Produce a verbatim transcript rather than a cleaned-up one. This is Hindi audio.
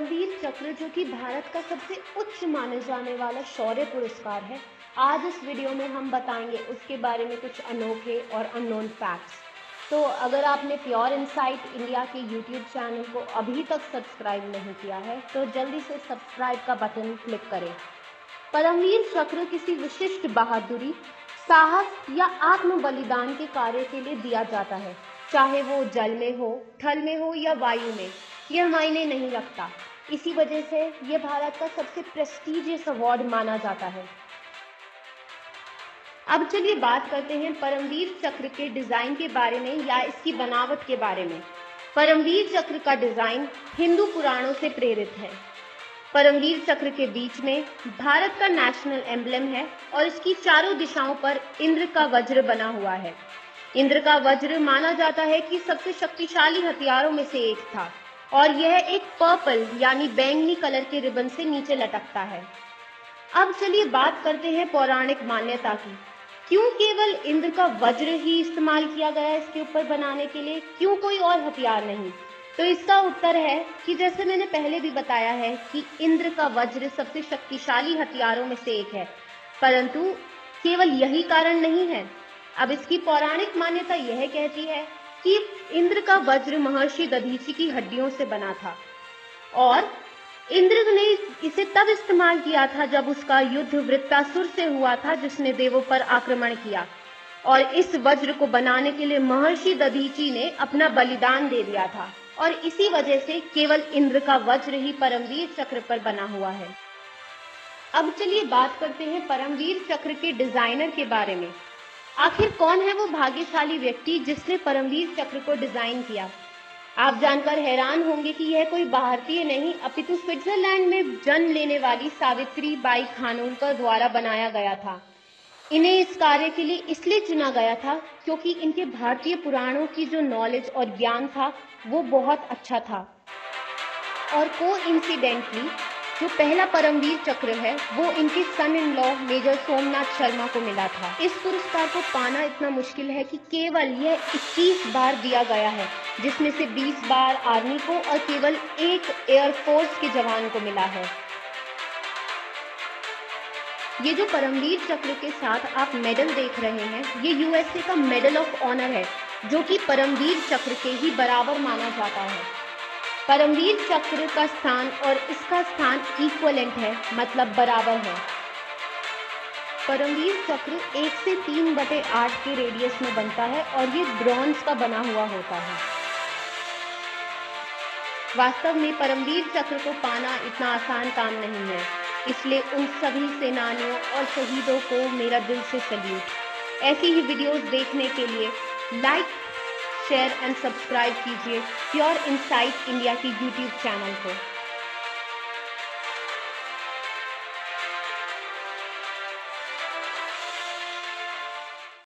परमवीर चक्र, जो कि भारत का सबसे उच्च माने जाने वाला शौर्य पुरस्कार है, आज इस वीडियो में हम बताएंगे उसके बारे में कुछ अनोखे और अननोन फैक्ट्स। तो अगर आपने प्योर इनसाइट इंडिया के यूट्यूब चैनल को अभी तक सब्सक्राइब नहीं किया है तो जल्दी से सब्सक्राइब का बटन क्लिक करें। परमवीर चक्र किसी विशिष्ट बहादुरी, साहस या आत्म बलिदान के कार्य के लिए दिया जाता है, चाहे वो जल में हो, थल में हो या वायु में, यह मायने नहीं रखता। इसी वजह से यह भारत का सबसे प्रेस्टीजियस अवार्ड माना जाता है। अब चलिए बात करते हैं परमवीर चक्र के डिजाइन के बारे में या इसकी बनावट के बारे में। परमवीर चक्र का डिजाइन हिंदू पुराणों से प्रेरित है। परमवीर चक्र के बीच में भारत का नेशनल एम्ब्लम है और इसकी चारों दिशाओं पर इंद्र का वज्र बना हुआ है। इंद्र का वज्र माना जाता है कि सबसे शक्तिशाली हथियारों में से एक था और यह एक पर्पल यानी बैंगनी कलर के रिबन से नीचे लटकता है। अब चलिए बात करते हैं पौराणिक मान्यता की। क्यों केवल इंद्र का वज्र ही इस्तेमाल किया गया इसके ऊपर बनाने के लिए, क्यों कोई और हथियार नहीं? तो इसका उत्तर है कि जैसे मैंने पहले भी बताया है कि इंद्र का वज्र सबसे शक्तिशाली हथियारों में से एक है, परंतु केवल यही कारण नहीं है। अब इसकी पौराणिक मान्यता यह कहती है कि इंद्र का वज्र महर्षि दधीचि की हड्डियों से बना था और इंद्र ने इसे तब इस्तेमाल किया था जब उसका युद्ध वृत्तासुर से हुआ था, जिसने देवों पर आक्रमण किया, और इस वज्र को बनाने के लिए महर्षि दधीचि ने अपना बलिदान दे दिया था और इसी वजह से केवल इंद्र का वज्र ही परमवीर चक्र पर बना हुआ है। अब चलिए बात करते हैं परमवीर चक्र के डिजाइनर के बारे में। आखिर कौन है वो भाग्यशाली व्यक्ति जिसने परमवीर चक्र को डिजाइन किया? आप जानकर हैरान होंगे कि यह कोई भारतीय नहीं अपितु स्विट्जरलैंड में जन्म लेने वाली सावित्री बाई खानोलकर द्वारा बनाया गया था। इन्हें इस कार्य के लिए इसलिए चुना गया था क्योंकि इनके भारतीय पुराणों की जो नॉलेज और ज्ञान था वो बहुत अच्छा था। और को इंसिडेंटली जो पहला परमवीर चक्र है वो इनके son in law Major Somnath Sharma को मिला था। इस पुरस्कार को पाना इतना मुश्किल है कि केवल यह इक्कीस बार दिया गया है, जिसमें से बीस बार आर्मी को और केवल एक एयरफोर्स के जवान को मिला है। ये जो परमवीर चक्र के साथ आप मेडल देख रहे हैं, ये यूएसए का मेडल ऑफ ऑनर है, जो कि परमवीर चक्र के ही बराबर माना जाता है। परमवीर चक्र का स्थान और इसका स्थान इक्वलेंट है, मतलब बराबर है। परमवीर चक्र एक से तीन बटे आठ के रेडियस में बनता है और ये ब्रॉन्ज का बना हुआ होता है। वास्तव में परमवीर चक्र को पाना इतना आसान काम नहीं है, इसलिए उन सभी सेनानियों और शहीदों को मेरा दिल से सल्यूट। ऐसी ही वीडियोस देखने के लिए लाइक, शेयर एंड सब्सक्राइब कीजिए प्योर इनसाइट इंडिया की यूट्यूब चैनल को।